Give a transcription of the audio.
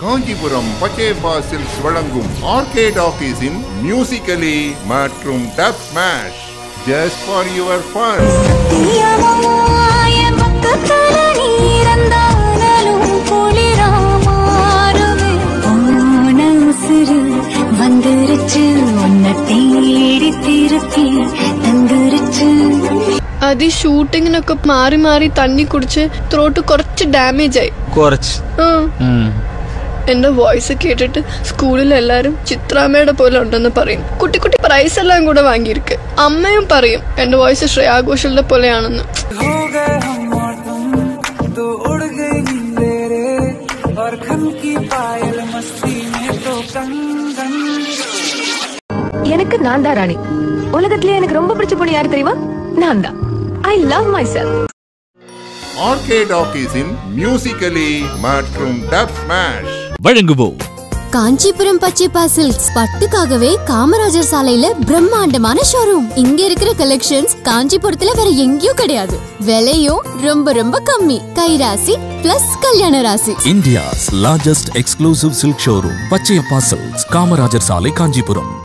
Kanchipuram Pachaiyappa silks வழங்கும் arcade ஆபீஸின் musically மற்றும் dubsmash just for your fun. അതി ഷൂട്ടിങ്ങിനൊക്കെ മാറി മാറി തണ്ണി കുടിച്ച് ത്രോട്ട് കുറച്ച് ഡാമേജ് ആയി. എന്റെ വോയിസ് കേട്ടിട്ട് സ്കൂളിൽ എല്ലാരും ചിത്രാമ്മയുടെ പോലെ ഉണ്ടെന്ന് പറയും. കുട്ടി കുട്ടി പ്രൈസ് എല്ലാം കൂടെ വാങ്ങിയിരിക്കെ. അമ്മയും പറയും എന്റെ വോയിസ് ശ്രേയാ ഘോഷലിന്റെ പോലെയാണെന്ന്. எனக்கு நான் தான் ராணி. உலகத்திலே எனக்கு ரொம்ப பிடிச்ச பொண்ணு யாரு தெரியுமா? நான் தான். I love myself. ஆர்கேட் ஆபீஸின் மியூசிக்கலி மற்றும் டப் ஸ்மாஷ் வழங்குவோம். காஞ்சிபுரம் பச்சையப்பா சில்க்ஸ் பட்டுக்காகவே காமராஜர் சாலையில பிரம்மாண்டமான ஷோரூம். இங்க இருக்கிற கலெக்ஷன்ஸ் காஞ்சிபுரத்துல வேற எங்கேயும் கிடையாது. விலையும் ரொம்ப ரொம்ப கம்மி. கைராசி பிளஸ் கல்யாண ராசி. India's largest exclusive silk showroom Pachaiyappa silks, Kamarajar Salai, Kanchipuram.